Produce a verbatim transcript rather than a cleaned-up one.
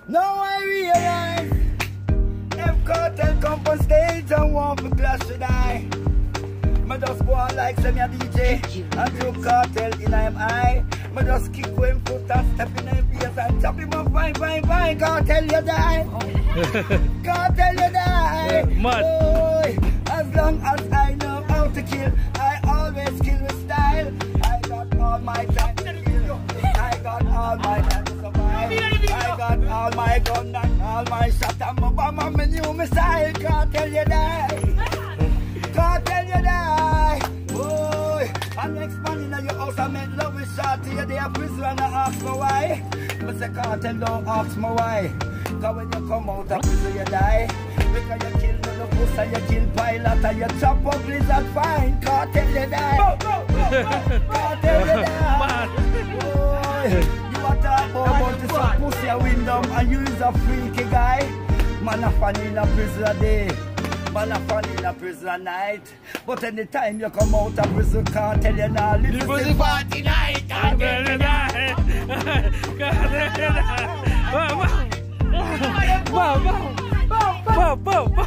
Now I realize if Kartyl come on stage and want me clash should I. Me just go on like send me a D J and throw Kartyl in him eye. Me just kick him foot and step in him face and chop him up fine, fine, fine. Kartyl you die. Kartyl you die. Mad. Boy, as long as I know how to kill, I always kill with style. I got all my time to kill. I got all my time to survive. I got all my gun and all my shot and my bomb and my new missile. Kartyl you die. Kartyl you die. Boy, and next man in your house I make love with shorty. You there prison and I ask me why. But say Kartyl don't ask me why. Cause when you come out of prison you die. Because you kill the puss and you kill pilot and you chop up lizard fine. Kartyl you die. Kartyl you die. Boy, you are talking about this some pussy a window and you is a freaky guy. Man a fan in a prison a day. Man a fan in a prison a night. But anytime you come out of prison, Kartyl you now live in the party night. Kartyl you die. Kartyl you die. Wow, wow. Wow, wow. Wow, wow.